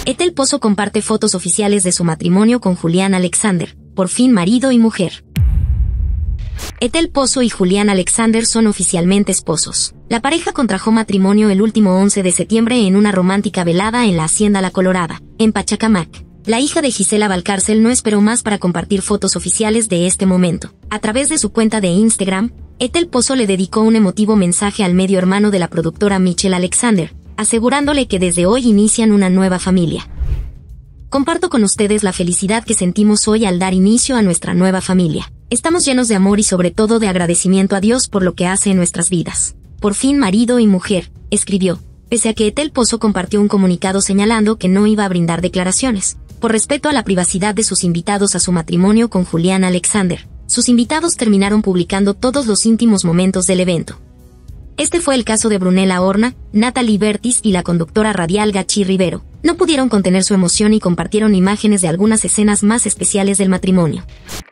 Etel Pozo comparte fotos oficiales de su matrimonio con Julián Alexander, por fin marido y mujer. Etel Pozo y Julián Alexander son oficialmente esposos. La pareja contrajo matrimonio el último 11 de septiembre en una romántica velada en la Hacienda La Colorada, en Pachacamac. La hija de Gisela Valcárcel no esperó más para compartir fotos oficiales de este momento. A través de su cuenta de Instagram, Etel Pozo le dedicó un emotivo mensaje al medio hermano de la productora Michelle Alexander, asegurándole que desde hoy inician una nueva familia. Comparto con ustedes la felicidad que sentimos hoy al dar inicio a nuestra nueva familia. Estamos llenos de amor y sobre todo de agradecimiento a Dios por lo que hace en nuestras vidas. Por fin marido y mujer, escribió, pese a que Etel Pozo compartió un comunicado señalando que no iba a brindar declaraciones, por respeto a la privacidad de sus invitados a su matrimonio con Julián Alexander. Sus invitados terminaron publicando todos los íntimos momentos del evento. Este fue el caso de Brunella Horna, Natalie Bertis y la conductora radial Gachi Rivero. No pudieron contener su emoción y compartieron imágenes de algunas escenas más especiales del matrimonio.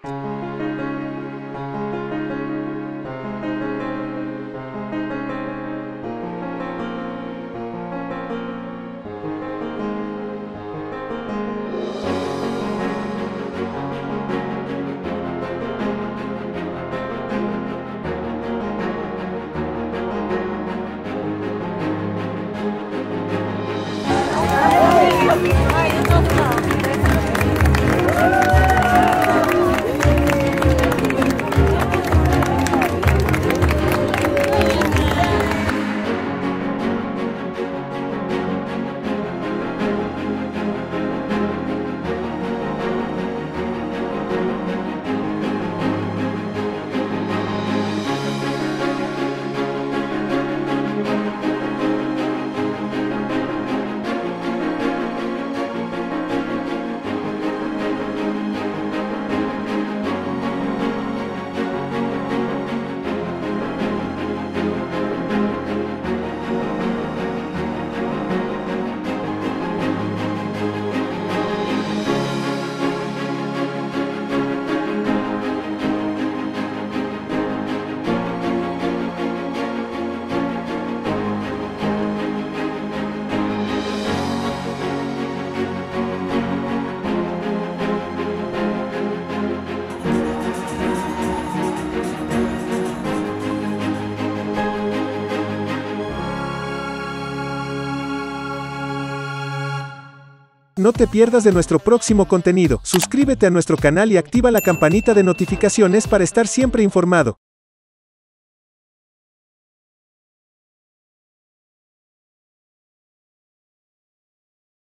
No te pierdas de nuestro próximo contenido. Suscríbete a nuestro canal y activa la campanita de notificaciones para estar siempre informado.